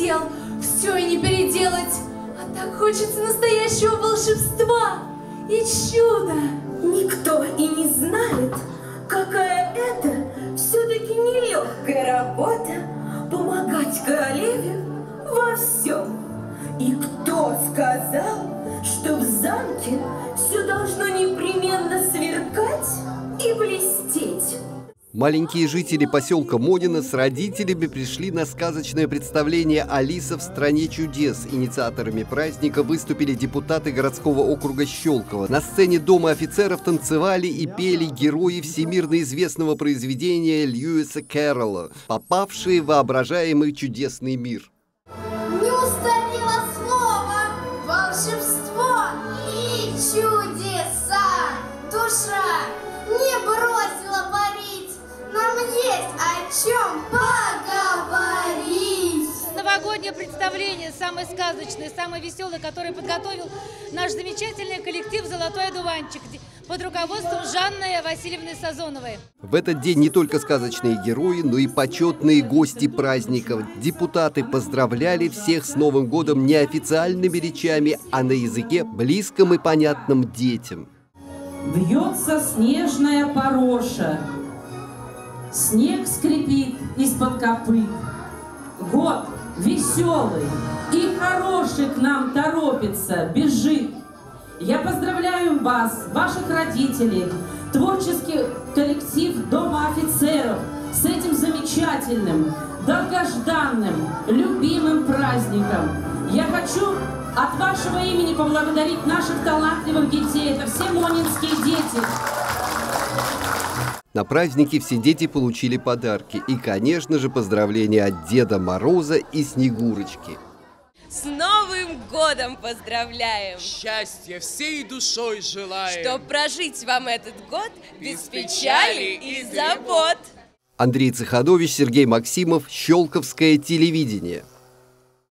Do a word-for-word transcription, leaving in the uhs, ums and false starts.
хотел все и не переделать. А так хочется настоящего волшебства и чуда. Никто и не знает, какая это все-таки нелегкая работа — помогать королеве во всем. И кто сказал, что в замке все должно непременно сверкать и блестеть? Маленькие жители поселка Монина с родителями пришли на сказочное представление «Алиса в стране чудес». Инициаторами праздника выступили депутаты городского округа Щелково. На сцене Дома офицеров танцевали и пели герои всемирно известного произведения Льюиса Кэрролла, попавшие в воображаемый чудесный мир. Не устарело слово, волшебство и чудеса. Душа не бросила парить, нам есть о чем поговорить. Новогоднее представление, самое сказочное, самое веселое, которое подготовил наш замечательный коллектив «Золотой одуванчик» под руководством Жанны Васильевны Сазоновой. В этот день не только сказочные герои, но и почетные гости праздников. Депутаты поздравляли всех с Новым годом неофициальными речами, а на языке, близком и понятном детям. Вьется снежная пороша, снег скрипит из-под копыт. Год веселый и хороший к нам торопится, бежит. Я поздравляю вас, ваших родителей, творческий коллектив Дома офицеров с этим замечательным, долгожданным, любимым праздником. Я хочу от вашего имени поблагодарить наших талантливых детей. Это все монинские дети. На празднике все дети получили подарки. И, конечно же, поздравления от Деда Мороза и Снегурочки. С Новым годом поздравляем! Счастья всей душой желаем! Чтоб прожить вам этот год без, без печали и забот! Андрей Цеханович, Сергей Максимов, Щелковское телевидение.